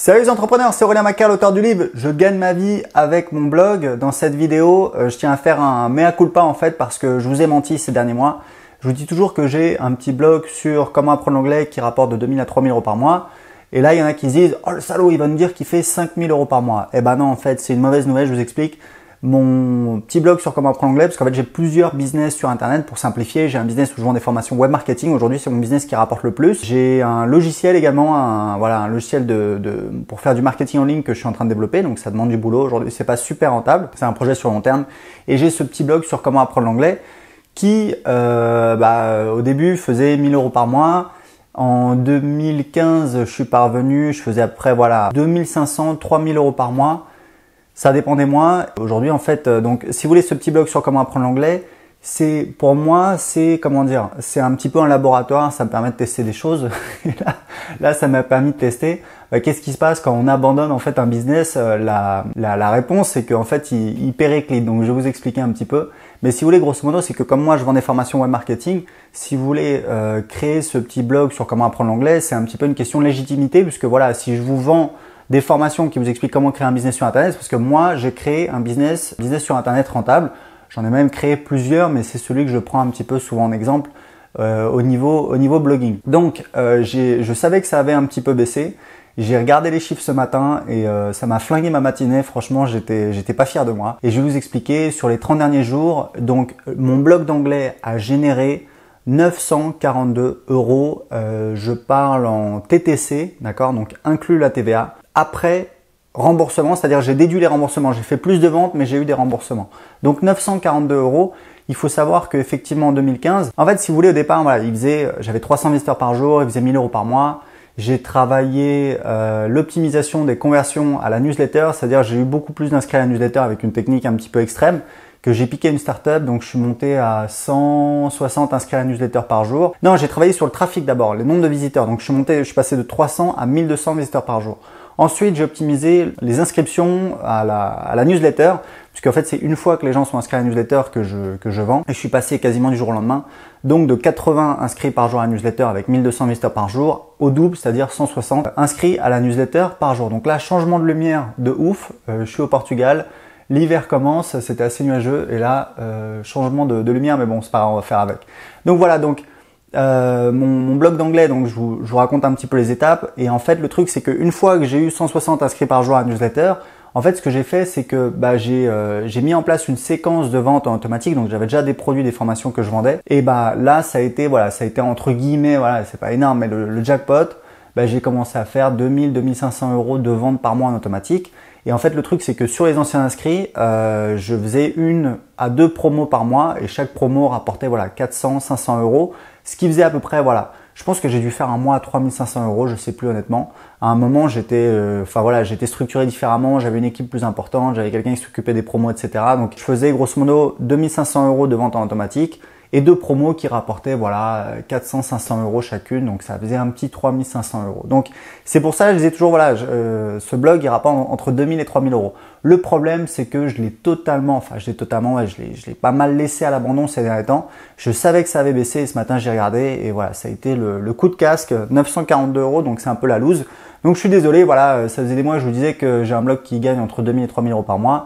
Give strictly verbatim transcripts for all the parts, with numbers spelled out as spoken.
Salut les entrepreneurs, c'est Aurélien Macar, l'auteur du livre « Je gagne ma vie avec mon blog ». Dans cette vidéo, euh, je tiens à faire un mea culpa en fait parce que je vous ai menti ces derniers mois. Je vous dis toujours que j'ai un petit blog sur comment apprendre l'anglais qui rapporte de deux mille à trois mille euros par mois. Et là, il y en a qui se disent « Oh le salaud, il va nous dire qu'il fait cinq mille euros par mois ». Eh ben non, en fait, c'est une mauvaise nouvelle, je vous explique. Mon petit blog sur comment apprendre l'anglais, parce qu'en fait j'ai plusieurs business sur internet. Pour simplifier, j'ai un business où je vends des formations web marketing. Aujourd'hui, c'est mon business qui rapporte le plus. J'ai un logiciel également, un, voilà, un logiciel de, de, pour faire du marketing en ligne que je suis en train de développer. Donc ça demande du boulot. Aujourd'hui, c'est pas super rentable. C'est un projet sur long terme. Et j'ai ce petit blog sur comment apprendre l'anglais qui, euh, bah, au début, faisait mille euros par mois. En deux mille quinze, je suis parvenu, je faisais après, voilà, deux mille cinq cents, trois mille euros par mois. Ça dépendait moi. Aujourd'hui, en fait, euh, donc, si vous voulez ce petit blog sur comment apprendre l'anglais, c'est, pour moi, c'est, comment dire, c'est un petit peu un laboratoire. Ça me permet de tester des choses. Et là, là, ça m'a permis de tester. Euh, qu'est-ce qui se passe quand on abandonne, en fait, un business? euh, la, la, la réponse, c'est qu'en fait, il, il périclite. Donc, je vais vous expliquer un petit peu. Mais si vous voulez, grosso modo, c'est que comme moi, je vends des formations web marketing, si vous voulez euh, créer ce petit blog sur comment apprendre l'anglais, c'est un petit peu une question de légitimité, puisque voilà, si je vous vends des formations qui vous expliquent comment créer un business sur Internet, parce que moi, j'ai créé un business, business sur Internet rentable. J'en ai même créé plusieurs, mais c'est celui que je prends un petit peu souvent en exemple euh, au niveau au niveau blogging. Donc, euh, j'ai, je savais que ça avait un petit peu baissé. J'ai regardé les chiffres ce matin et euh, ça m'a flingué ma matinée. Franchement, j'étais j'étais pas fier de moi. Et je vais vous expliquer sur les trente derniers jours. Donc, mon blog d'anglais a généré neuf cent quarante-deux euros. Euh, je parle en T T C, d'accord, donc inclus la T V A. Après remboursement, c'est-à-dire j'ai déduit les remboursements. J'ai fait plus de ventes, mais j'ai eu des remboursements. Donc neuf cent quarante-deux euros. Il faut savoir qu'effectivement en deux mille quinze, en fait, si vous voulez, au départ, voilà, il faisait, j'avais trois cents visiteurs par jour, il faisait mille euros par mois. J'ai travaillé euh, l'optimisation des conversions à la newsletter, c'est-à-dire j'ai eu beaucoup plus d'inscrits à la newsletter avec une technique un petit peu extrême, que j'ai piqué une startup, donc je suis monté à cent soixante inscrits à la newsletter par jour. Non, j'ai travaillé sur le trafic d'abord, les nombres de visiteurs. Donc je suis monté, je suis passé de trois cents à mille deux cents visiteurs par jour. Ensuite, j'ai optimisé les inscriptions à la, à la newsletter, puisque en fait, c'est une fois que les gens sont inscrits à la newsletter que je, que je vends. Et je suis passé quasiment du jour au lendemain, donc de quatre-vingts inscrits par jour à la newsletter avec mille deux cents visiteurs par jour, au double, c'est-à-dire cent soixante inscrits à la newsletter par jour. Donc là, changement de lumière de ouf. Euh, je suis au Portugal. L'hiver commence, c'était assez nuageux et là, euh, changement de, de lumière, mais bon, c'est pas grave, on va faire avec. Donc voilà, donc euh, mon, mon blog d'anglais, donc je vous, je vous raconte un petit peu les étapes. Et en fait, le truc, c'est qu'une fois que j'ai eu cent soixante inscrits par jour à la newsletter, en fait, ce que j'ai fait, c'est que bah, j'ai euh, j'ai mis en place une séquence de vente en automatique. Donc j'avais déjà des produits, des formations que je vendais. Et bah là, ça a été voilà, ça a été entre guillemets, voilà, c'est pas énorme, mais le, le jackpot. Bah, j'ai commencé à faire deux mille, deux mille cinq cents euros de vente par mois en automatique. Et en fait, le truc, c'est que sur les anciens inscrits, euh, je faisais une à deux promos par mois et chaque promo rapportait voilà quatre cents, cinq cents euros, ce qui faisait à peu près voilà. Je pense que j'ai dû faire un mois à trois mille cinq cents euros, je sais plus honnêtement. À un moment, j'étais, euh, enfin voilà, j'étais structuré différemment, j'avais une équipe plus importante, j'avais quelqu'un qui s'occupait des promos, et cetera. Donc, je faisais grosso modo deux mille cinq cents euros de vente en automatique et deux promos qui rapportaient voilà quatre cents, cinq cents euros chacune, donc ça faisait un petit trois mille cinq cents euros. Donc c'est pour ça que je disais toujours voilà, je, euh, ce blog il rapporte entre deux mille et trois mille euros. Le problème c'est que je l'ai totalement, enfin je l'ai totalement, ouais, je l'ai, je l'ai pas mal laissé à l'abandon ces derniers temps. Je savais que ça avait baissé et ce matin j'ai regardé et voilà, ça a été le, le coup de casque, neuf cent quarante-deux euros, donc c'est un peu la loose. Donc je suis désolé, voilà, ça faisait des mois je vous disais que j'ai un blog qui gagne entre deux mille et trois mille euros par mois.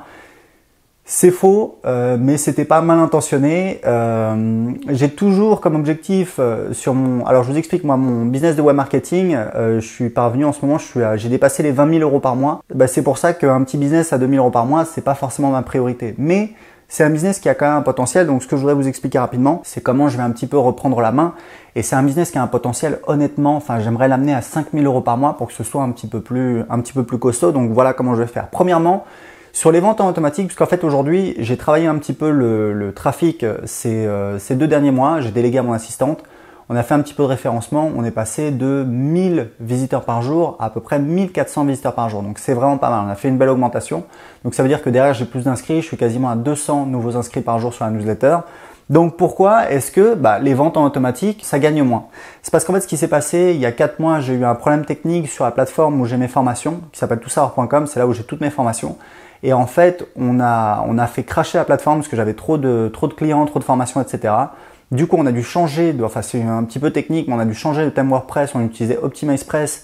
C'est faux, euh, mais c'était pas mal intentionné. Euh, j'ai toujours comme objectif euh, sur mon, alors je vous explique moi mon business de web marketing. Euh, je suis parvenu en ce moment, je suis, à, j'ai dépassé les vingt mille euros par mois. Bah, c'est pour ça qu'un petit business à deux mille euros par mois, c'est pas forcément ma priorité. Mais c'est un business qui a quand même un potentiel. Donc ce que je voudrais vous expliquer rapidement, c'est comment je vais un petit peu reprendre la main. Et c'est un business qui a un potentiel. Honnêtement, enfin j'aimerais l'amener à cinq mille euros par mois pour que ce soit un petit peu plus, un petit peu plus costaud. Donc voilà comment je vais faire. Premièrement, sur les ventes en automatique, parce qu'en fait aujourd'hui, j'ai travaillé un petit peu le, le trafic ces, euh, ces deux derniers mois. J'ai délégué à mon assistante. On a fait un petit peu de référencement. On est passé de mille visiteurs par jour à à peu près mille quatre cents visiteurs par jour. Donc c'est vraiment pas mal. On a fait une belle augmentation. Donc ça veut dire que derrière, j'ai plus d'inscrits. Je suis quasiment à deux cents nouveaux inscrits par jour sur la newsletter. Donc pourquoi est-ce que bah, les ventes en automatique, ça gagne moins? C'est parce qu'en fait, ce qui s'est passé, il y a quatre mois, j'ai eu un problème technique sur la plateforme où j'ai mes formations, qui s'appelle tout savoir point com. C'est là où j'ai toutes mes formations. Et en fait, on a, on a fait crasher la plateforme parce que j'avais trop de, trop de clients, trop de formations, et cetera. Du coup, on a dû changer, de, enfin c'est un petit peu technique, mais on a dû changer de thème WordPress, on utilisait OptimizePress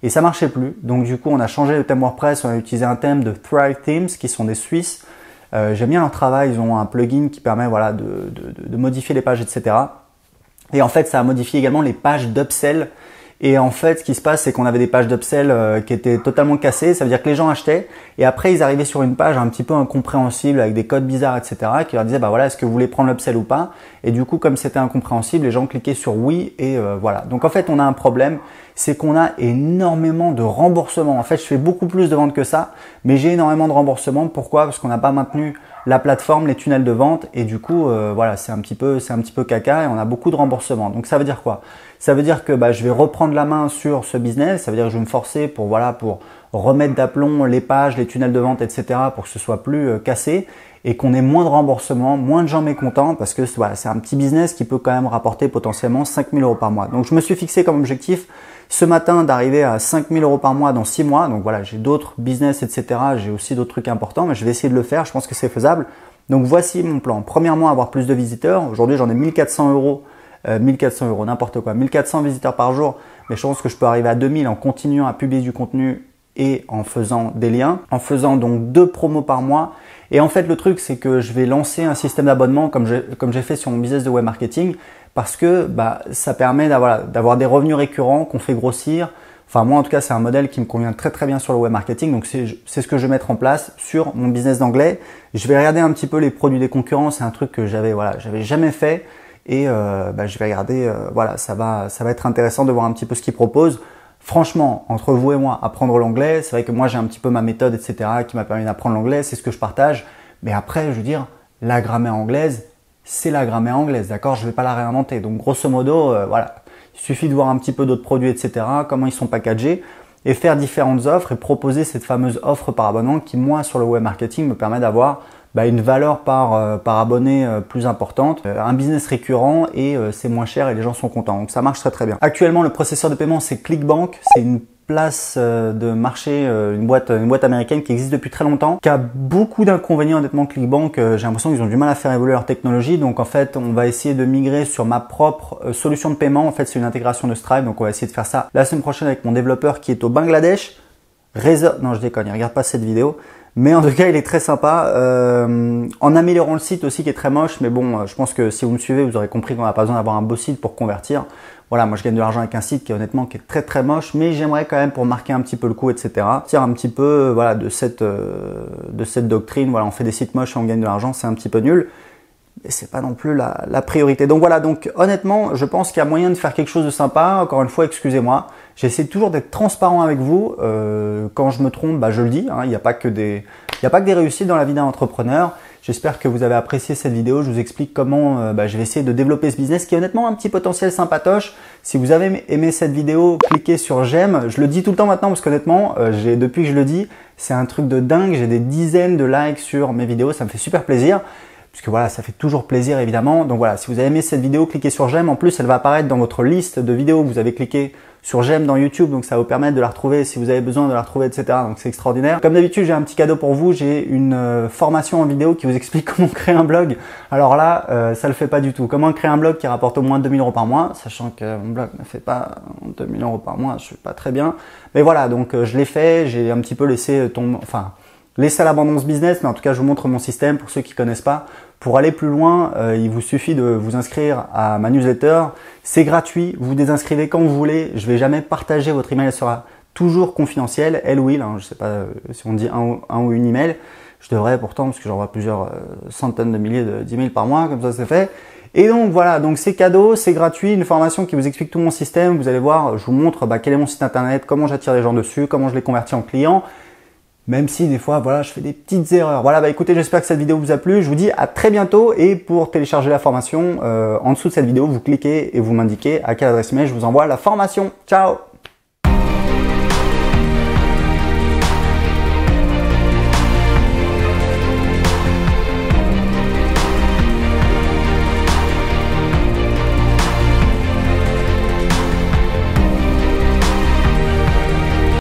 et ça marchait plus. Donc du coup, on a changé le thème WordPress, on a utilisé un thème de Thrive Themes qui sont des Suisses. Euh, J'aime bien leur travail, ils ont un plugin qui permet voilà, de, de, de modifier les pages, et cetera. Et en fait, ça a modifié également les pages d'upsell. Et en fait, ce qui se passe, c'est qu'on avait des pages d'upsell euh, qui étaient totalement cassées. Ça veut dire que les gens achetaient et après, ils arrivaient sur une page un petit peu incompréhensible avec des codes bizarres, et cetera qui leur disaient, bah voilà, est-ce que vous voulez prendre l'upsell ou pas? Et du coup, comme c'était incompréhensible, les gens cliquaient sur oui et euh, voilà. Donc en fait, on a un problème, c'est qu'on a énormément de remboursements. En fait, je fais beaucoup plus de ventes que ça, mais j'ai énormément de remboursements. Pourquoi? Parce qu'on n'a pas maintenu la plateforme, les tunnels de vente et du coup, euh, voilà, c'est un petit peu, c'est un petit peu caca et on a beaucoup de remboursements. Donc ça veut dire quoi? Ça veut dire que bah, je vais reprendre la main sur ce business. Ça veut dire que je vais me forcer pour voilà pour remettre d'aplomb les pages, les tunnels de vente, et cetera pour que ce soit plus euh, cassé et qu'on ait moins de remboursements, moins de gens mécontents parce que voilà, c'est un petit business qui peut quand même rapporter potentiellement cinq mille euros par mois. Donc je me suis fixé comme objectif ce matin d'arriver à cinq mille euros par mois dans six mois. Donc voilà, j'ai d'autres business, et cetera. J'ai aussi d'autres trucs importants, mais je vais essayer de le faire. Je pense que c'est faisable. Donc voici mon plan. Premièrement, avoir plus de visiteurs. Aujourd'hui, j'en ai mille quatre cents euros. Euh, mille quatre cents euros, n'importe quoi. mille quatre cents visiteurs par jour. Mais je pense que je peux arriver à deux mille en continuant à publier du contenu et en faisant des liens, en faisant donc deux promos par mois. Et en fait, le truc, c'est que je vais lancer un système d'abonnement comme j'ai comme j'ai fait sur mon business de web marketing parce que bah, ça permet d'avoir, d'avoir des revenus récurrents qu'on fait grossir. Enfin, moi, en tout cas, c'est un modèle qui me convient très très bien sur le web marketing. Donc, c'est ce que je vais mettre en place sur mon business d'anglais. Je vais regarder un petit peu les produits des concurrents. C'est un truc que j'avais voilà, j'avais jamais fait. Et euh, bah, je vais regarder, euh, voilà, ça va, ça va être intéressant de voir un petit peu ce qu'ils proposent. Franchement, entre vous et moi, apprendre l'anglais, c'est vrai que moi j'ai un petit peu ma méthode, et cetera qui m'a permis d'apprendre l'anglais, c'est ce que je partage. Mais après, je veux dire, la grammaire anglaise, c'est la grammaire anglaise, d'accord? Je vais pas la réinventer. Donc grosso modo, euh, voilà, il suffit de voir un petit peu d'autres produits, et cetera, comment ils sont packagés et faire différentes offres et proposer cette fameuse offre par abonnement qui, moi, sur le web marketing, me permet d'avoir bah, une valeur par, euh, par abonné euh, plus importante, euh, un business récurrent et euh, c'est moins cher et les gens sont contents. Donc ça marche très très bien. Actuellement, le processeur de paiement, c'est ClickBank. C'est une place euh, de marché, euh, une boîte, une boîte américaine qui existe depuis très longtemps, qui a beaucoup d'inconvénients honnêtement. ClickBank, euh, j'ai l'impression qu'ils ont du mal à faire évoluer leur technologie. Donc en fait, on va essayer de migrer sur ma propre euh, solution de paiement. En fait, c'est une intégration de Stripe. Donc on va essayer de faire ça la semaine prochaine avec mon développeur qui est au Bangladesh. Réseau... Non, je déconne, il regarde pas cette vidéo. Mais en tout cas, il est très sympa. Euh, en améliorant le site aussi qui est très moche. Mais bon, je pense que si vous me suivez, vous aurez compris qu'on n'a pas besoin d'avoir un beau site pour convertir. Voilà, moi je gagne de l'argent avec un site qui est honnêtement qui est très très moche. Mais j'aimerais quand même pour marquer un petit peu le coup, et cetera. Tiens un petit peu voilà, de, cette, euh, de cette doctrine. Voilà, on fait des sites moches et on gagne de l'argent. C'est un petit peu nul. Mais c'est pas non plus la, la priorité. Donc voilà, donc honnêtement, je pense qu'il y a moyen de faire quelque chose de sympa. Encore une fois, excusez-moi. J'essaie toujours d'être transparent avec vous. Euh, quand je me trompe, bah, je le dis. Hein, il n'y a pas que des, il n'y a pas que des réussites dans la vie d'un entrepreneur. J'espère que vous avez apprécié cette vidéo. Je vous explique comment euh, bah, je vais essayer de développer ce business qui est honnêtement un petit potentiel sympatoche. Si vous avez aimé cette vidéo, cliquez sur j'aime. Je le dis tout le temps maintenant parce qu'honnêtement, euh, j'ai depuis que je le dis, c'est un truc de dingue. J'ai des dizaines de likes sur mes vidéos. Ça me fait super plaisir. Puisque voilà, ça fait toujours plaisir évidemment. Donc voilà, si vous avez aimé cette vidéo, cliquez sur j'aime. En plus, elle va apparaître dans votre liste de vidéos que vous avez cliqué sur j'aime dans YouTube. Donc ça va vous permettre de la retrouver si vous avez besoin de la retrouver, et cetera. Donc c'est extraordinaire. Comme d'habitude, j'ai un petit cadeau pour vous. J'ai une euh, formation en vidéo qui vous explique comment créer un blog. Alors là, euh, ça le fait pas du tout. Comment créer un blog qui rapporte au moins deux mille euros par mois, sachant que mon blog ne fait pas deux mille euros par mois, je suis pas très bien. Mais voilà, donc euh, je l'ai fait. J'ai un petit peu laissé tomber, enfin, laissé à l'abandon ce business. Mais en tout cas, je vous montre mon système pour ceux qui connaissent pas. Pour aller plus loin, euh, il vous suffit de vous inscrire à ma newsletter. C'est gratuit, vous vous désinscrivez quand vous voulez. Je vais jamais partager votre email, elle sera toujours confidentielle. Elle ou il, hein, je sais pas euh, si on dit un ou, un ou une email. Je devrais pourtant, parce que j'envoie plusieurs euh, centaines de milliers de d'emails par mois, comme ça c'est fait. Et donc voilà, donc c'est cadeau, c'est gratuit, une formation qui vous explique tout mon système. Vous allez voir, je vous montre bah, quel est mon site internet, comment j'attire les gens dessus, comment je les convertis en clients. Même si des fois, voilà, je fais des petites erreurs. Voilà, bah écoutez, j'espère que cette vidéo vous a plu. Je vous dis à très bientôt. Et pour télécharger la formation, euh, en dessous de cette vidéo, vous cliquez et vous m'indiquez à quelle adresse email je vous envoie la formation. Ciao!